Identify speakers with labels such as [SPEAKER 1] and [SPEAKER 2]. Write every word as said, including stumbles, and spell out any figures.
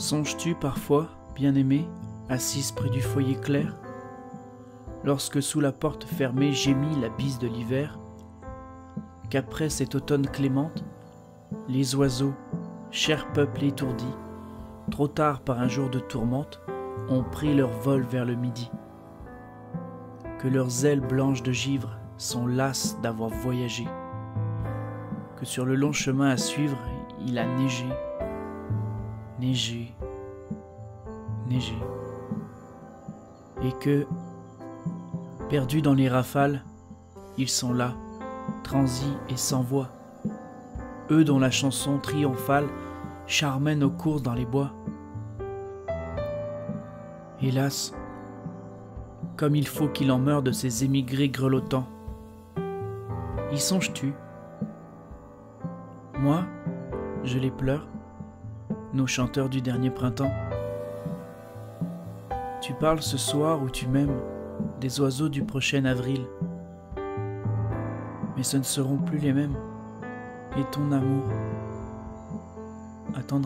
[SPEAKER 1] Songes-tu parfois, bien-aimée, assise près du foyer clair, lorsque sous la porte fermée gémit la bise de l'hiver, qu'après cet automne clémente, les oiseaux, cher peuple étourdi, trop tard par un jour de tourmente, ont pris leur vol vers le midi, que leurs ailes blanches de givre sont lasses d'avoir voyagé, que sur le long chemin à suivre, il a neigé, neigé, neigé, et que, perdus dans les rafales, ils sont là, transis et sans voix, eux dont la chanson triomphale charmait nos courses dans les bois. Hélas, comme il faut qu'il en meure de ces émigrés grelottants. Y songes-tu? Moi, je les pleure, nos chanteurs du dernier printemps. Tu parles ce soir où tu m'aimes des oiseaux du prochain avril, mais ce ne seront plus les mêmes, et ton amour attendra-t-il ?